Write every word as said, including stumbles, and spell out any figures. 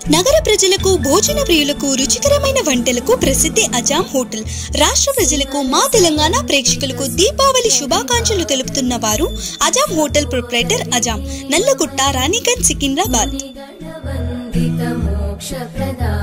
నగర ప్రజలకు భోజన ప్రియులకు రుచికరమైన వంటలకు ప్రసిద్ధి అజామ్ హోటల్. రాష్ట్ర ప్రజలకు మా తెలంగాణ ప్రేక్షకులకు దీపావళి శుభాకాంక్షలు తెలుపుతున్న వారు అజామ్ హోటల్ ప్రొప్రైటర్ అజామ్, నల్లగుట్ట, రాణిగంజ్, సికింద్రాబాద్.